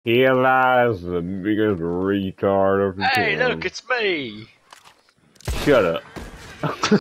Here lies the biggest retard of the Hey, look, town. it's me! Shut up.